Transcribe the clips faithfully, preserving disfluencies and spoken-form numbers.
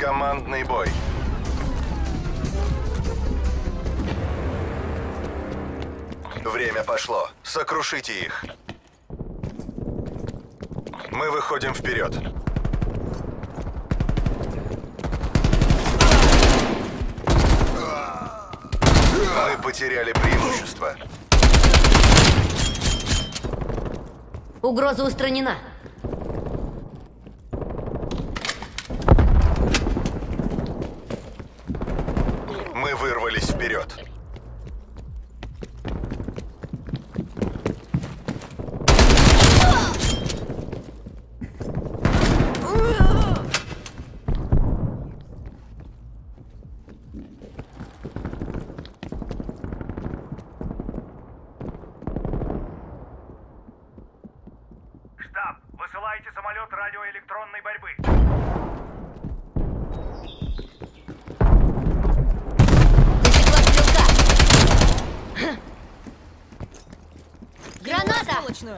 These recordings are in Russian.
Командный бой. Время пошло. Сокрушите их. Мы выходим вперед. Мы потеряли преимущество. Угроза устранена. Мы вырвались вперед. Штаб, высылайте самолет радиоэлектронной борьбы. Граната!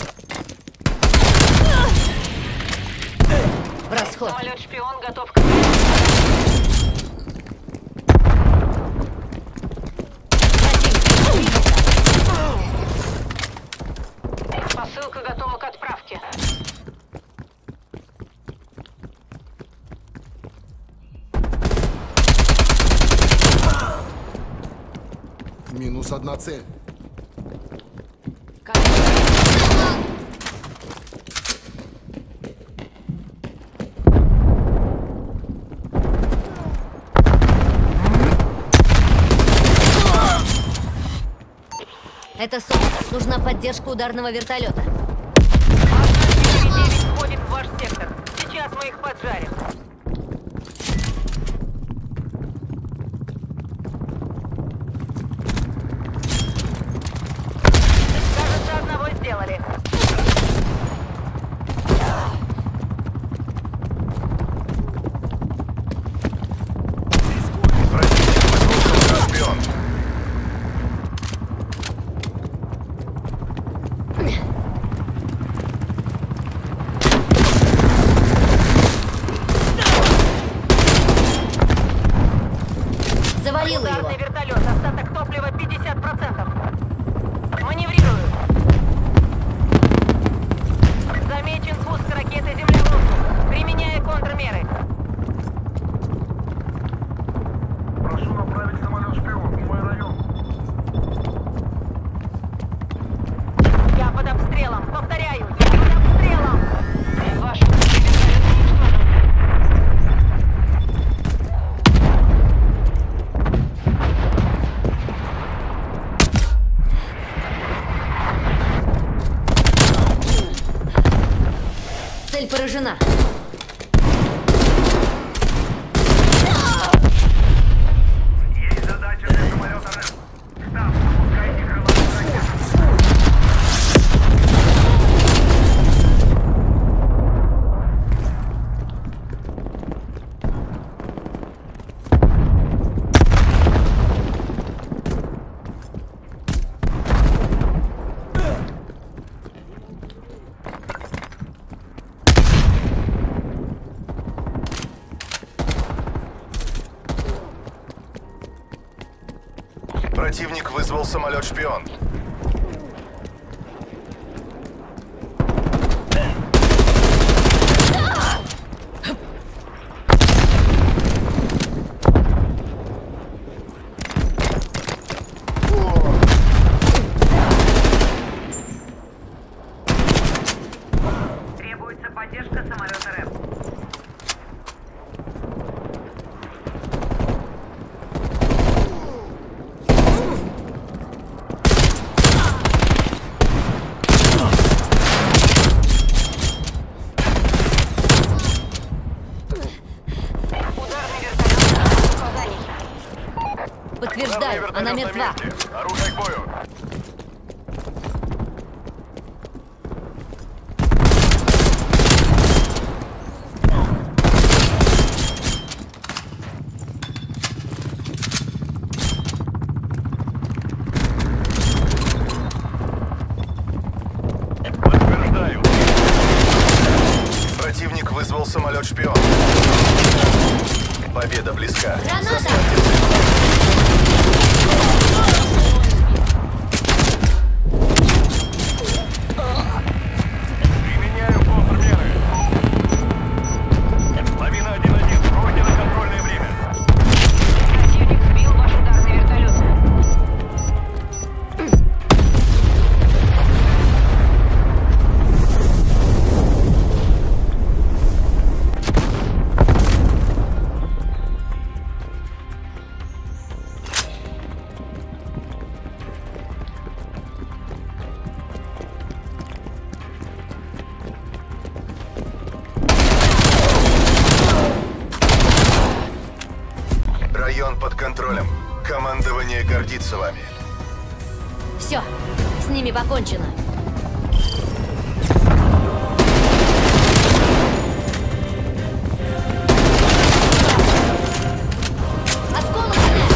В расход. Самолет-шпион готов к... Посылка готова к отправке. Минус одна цель. Это Сон. Нужна поддержка ударного вертолета. девять входит в ваш сектор. Сейчас мы их поджарим. Кажется, одного сделали. Шпион. Завалила его. Ударный вертолет. Остаток топлива пятьдесят процентов. Маневрирую. Замечен пуск ракеты «Земля в воздух». Применяя контрмеры. Прошу направить самолет-шпион в мой район. Я под обстрелом. Повторяю, я под обстрелом. Ваш вертолет уничтожен. Цель поражена. Есть задача для самолета РЭП. Штаб, запускайте крылатые ракеты. Противник вызвал самолет-шпион. Требуется поддержка самолета РЭП. Ударный вертолет в указаний. Подтверждаю, она мертва. Оружие к бою. Подтверждаю. Противник вызвал самолет-шпион. Победа близка. Граната! Заставьте цель. Применяю контрмеры. Лавина один один. Пройдено контрольное время. Противник сбил ваш ударный вертолет. Район под контролем. Командование гордится вами. Все, с ними покончено. Осколочная!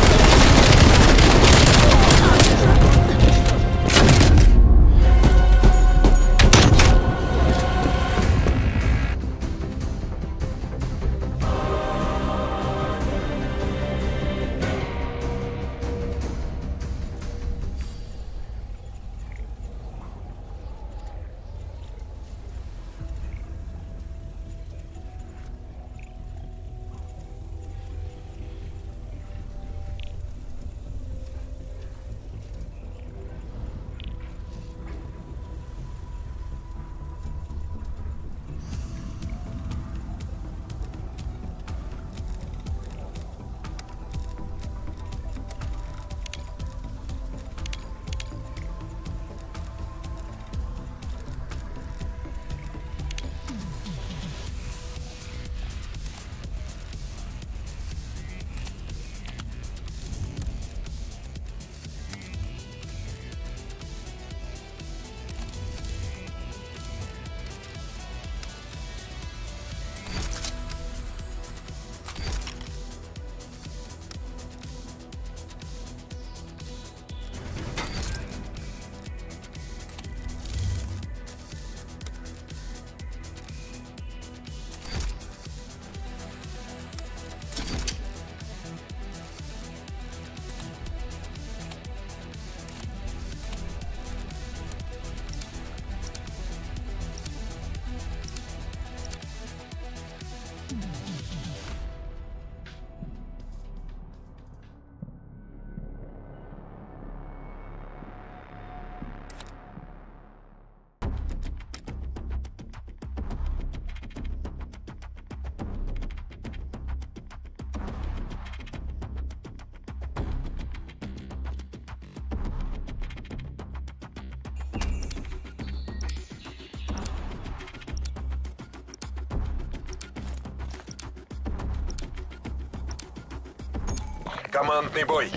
Командный бой.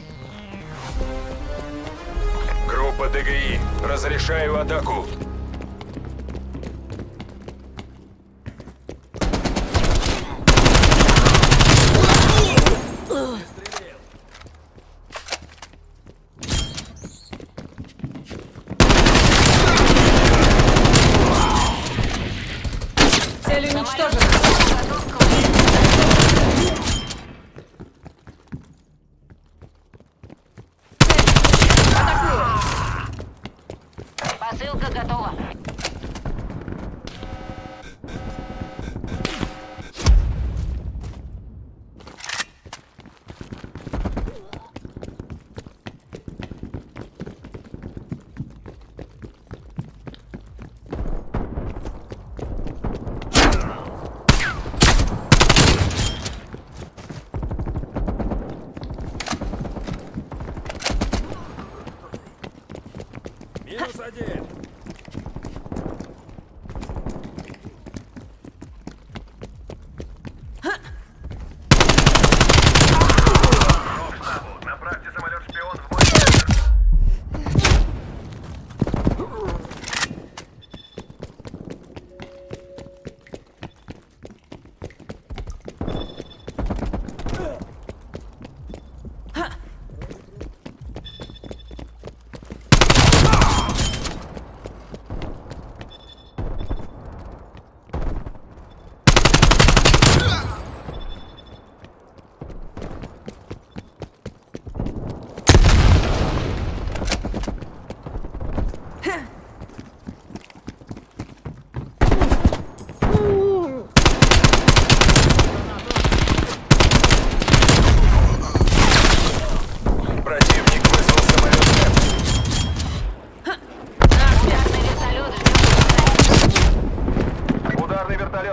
Группа ДГИ. Разрешаю атаку. Цель уничтожена. Посылка готова. Минус один. Направьте самолет-шпион в мой центр.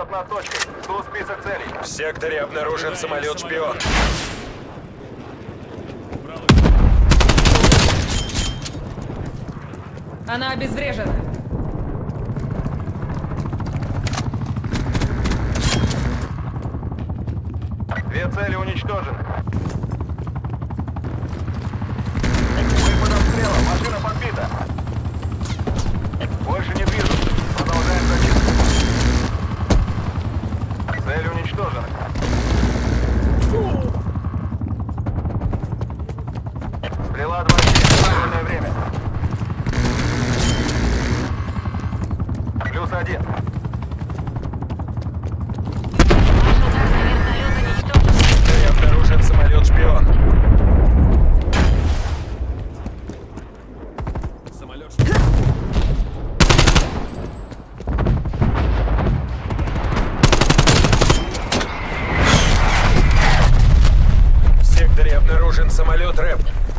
самолет над точкой. Тут список целей. В секторе обнаружен самолет-шпион. Она обезврежена. Две цели уничтожены. Мы под обстрелом. Машина подбита. Больше не движу. Продолжаем зачистку. Цель уничтожена. Стрела два семь. Правильное время. Плюс один. Обнаружен самолет-шпион. Самолет В секторе обнаружен самолет рэп.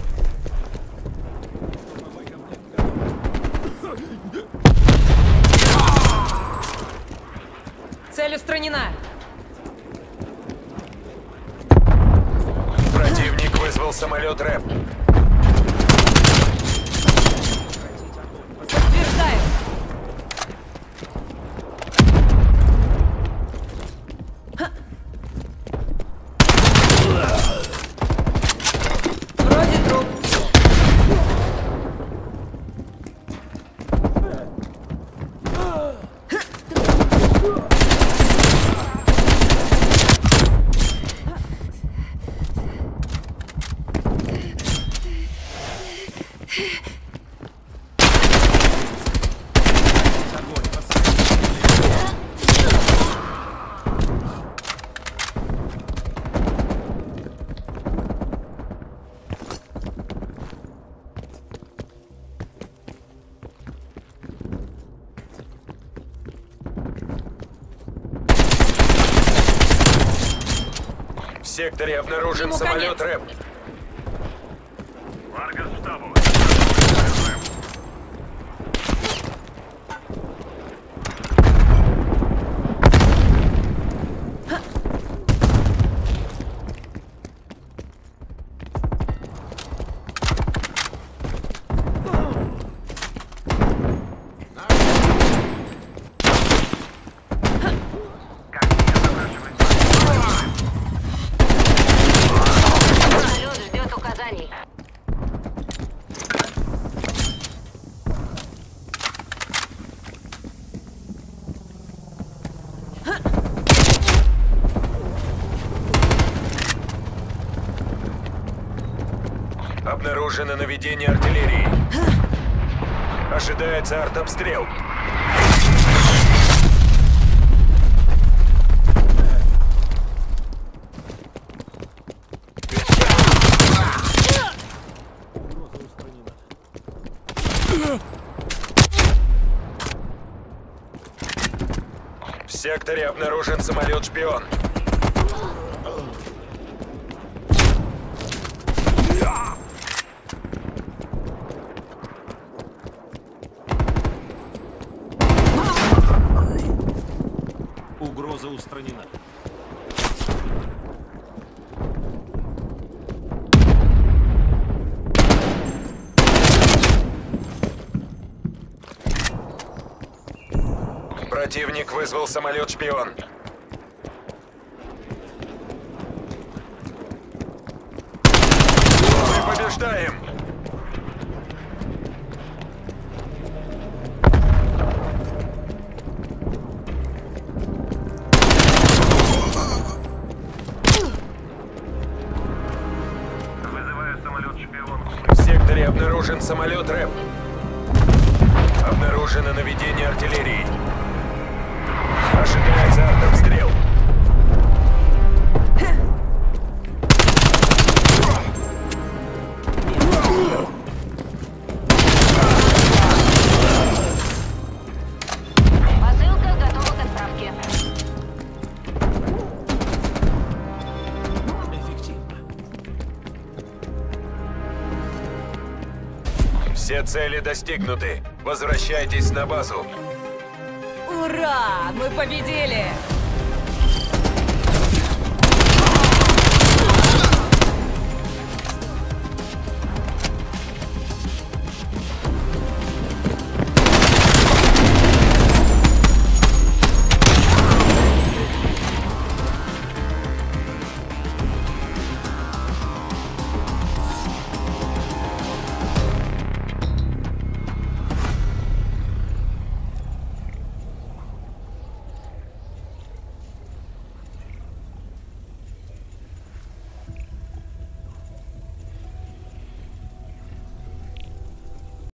Цель устранена. Противник вызвал самолет рэп. Подтверждаю. Вроде труп. В секторе обнаружен Ему самолет конец. рэп. Ларгас штабу. Самолет ждет указаний. Обнаружено наведение артиллерии. Ожидается артобстрел. В секторе обнаружен самолет-шпион. Угроза устранена. Противник вызвал самолет-шпион. Мы побеждаем! Вызываю самолет-шпион. В секторе обнаружен самолет рэп. Обнаружено наведение артиллерии. Ожидается артобстрел. Посылка готова к отправке. Эффективно. Все цели достигнуты. Возвращайтесь на базу. Ура! Мы победили!